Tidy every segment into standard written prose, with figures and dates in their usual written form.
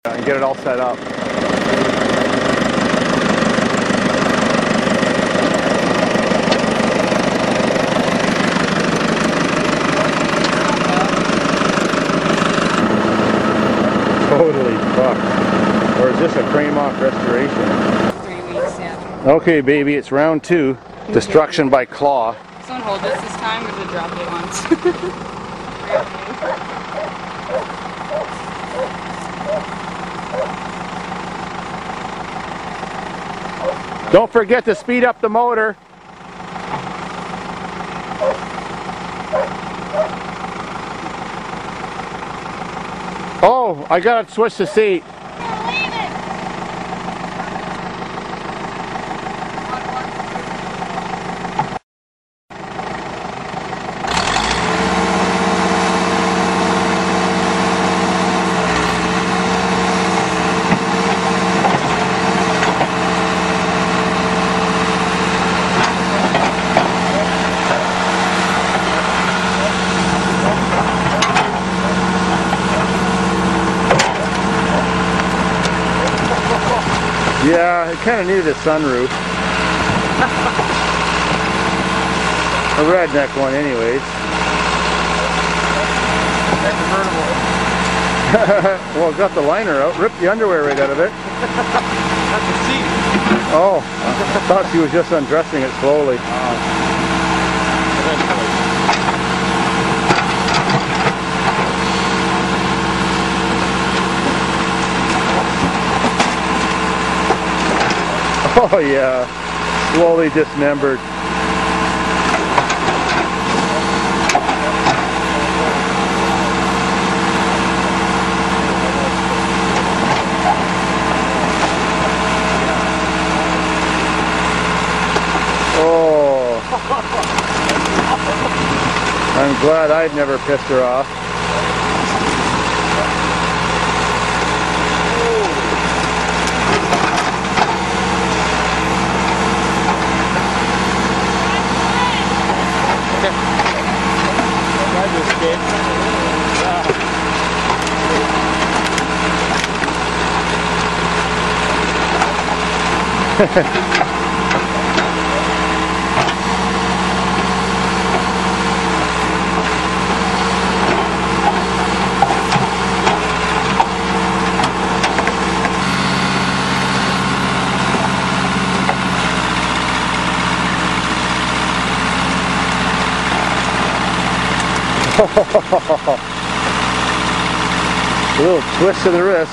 and get it all set up. Totally fucked. Or is this a frame off restoration? 3 weeks, yeah. Okay, baby, it's round 2. Destruction by claw. Someone hold this time or just drop it once? Don't forget to speed up the motor. Oh, I gotta switch the seat. Yeah, it kind of needed a sunroof. A redneck one anyways. Well, it got the liner out, ripped the underwear right out of it. That's the seat. Oh, I thought she was just undressing it slowly. Oh yeah, slowly dismembered. Oh, I'm glad I'd never pissed her off. A little twist to the wrist.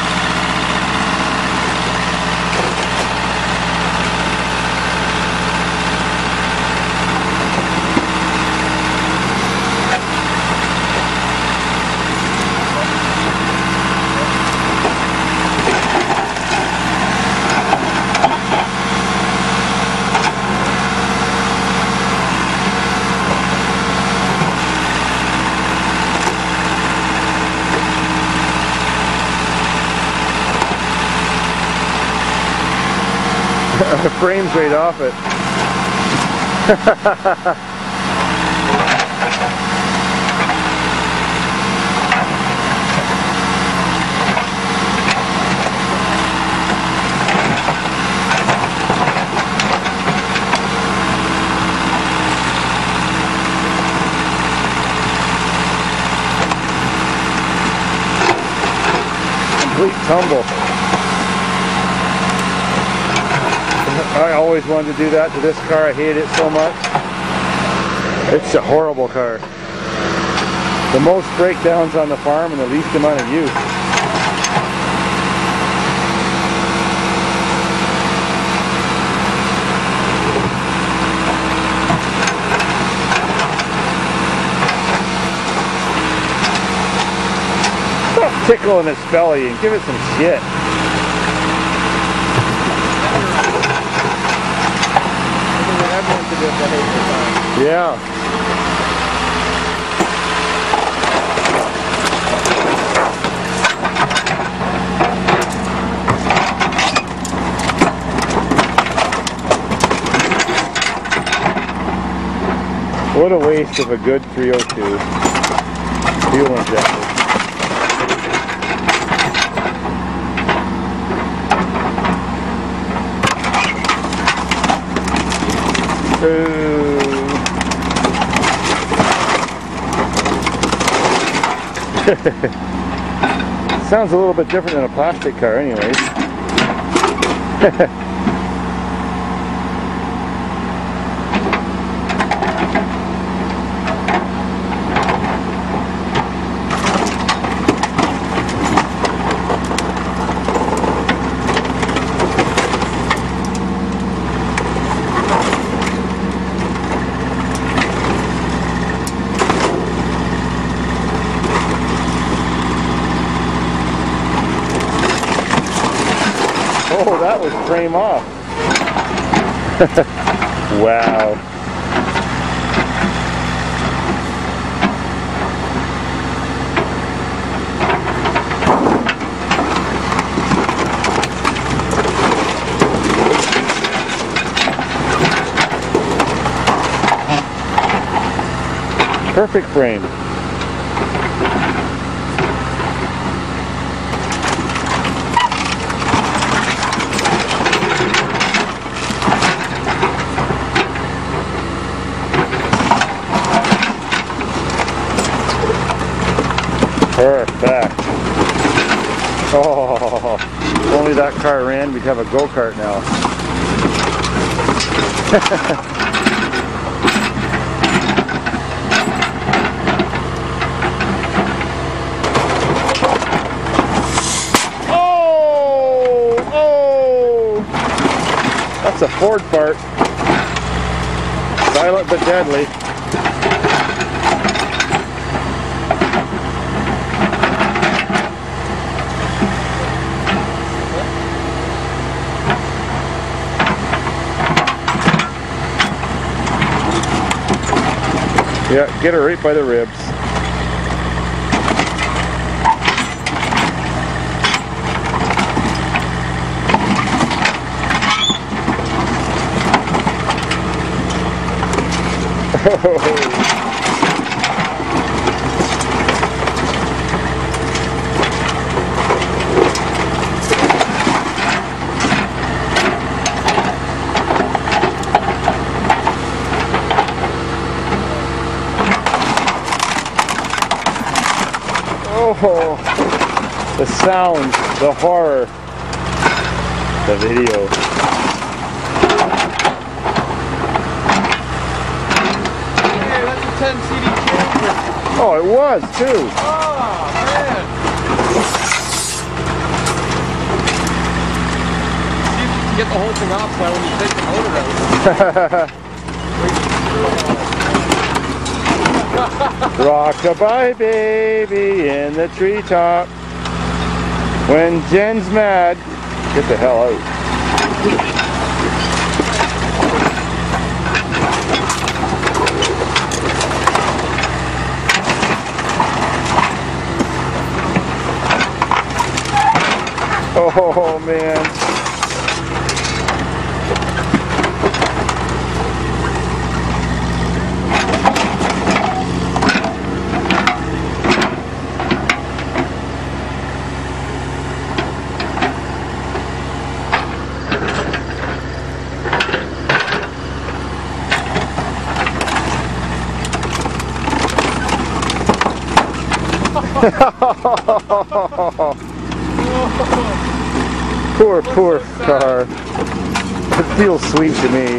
The frame's right off it. Complete tumble. I always wanted to do that to this car. I hate it so much. It's a horrible car. The most breakdowns on the farm and the least amount of use. Stop tickling its belly and give it some shit. Yeah. What a waste of a good 302 fuel injector. Ooh. Sounds a little bit different than a plastic car anyways. Oh, that was frame off. Wow. Perfect frame. Perfect. Oh, if only that car ran, we'd have a go-kart now. Oh! That's a Ford fart. Silent but deadly. Yeah, get her right by the ribs. Oh, the sound, the horror, the video. Hey, that's a 10 CD camper. Oh, it was too. Oh, man. See if you can get the whole thing off so when you take the motor out. Rock-a-bye baby in the treetop. When Jen's mad, get the hell out. Oh man. Poor car. It feels sweet to me.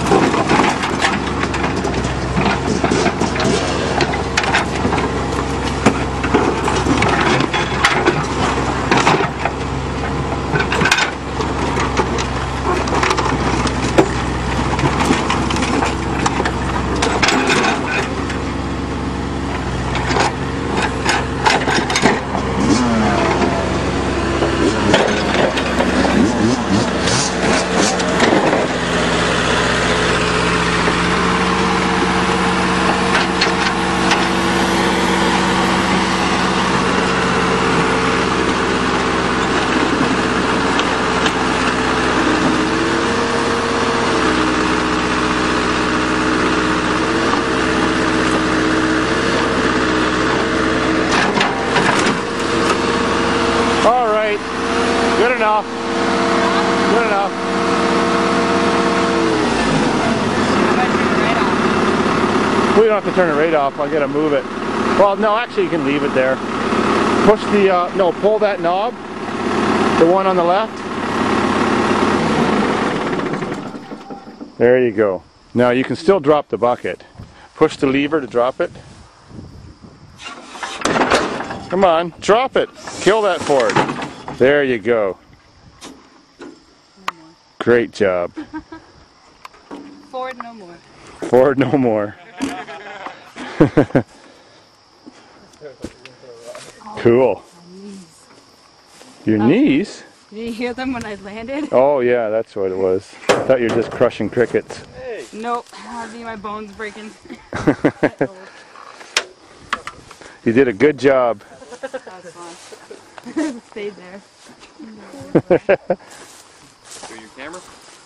Good enough. Good enough. We don't have to turn it right off. I gotta move it. Well, no, actually you can leave it there. Push the, no, pull that knob. The one on the left. There you go. Now you can still drop the bucket. Push the lever to drop it. Come on, drop it. Kill that Ford. There you go. Great job. Ford no more. Ford no more. Cool. Your knees? Did you hear them when I landed? Oh yeah, that's what it was. I thought you were just crushing crickets. Nope. I see my bones breaking. You did a good job. That was fun. Stayed there. Show your camera.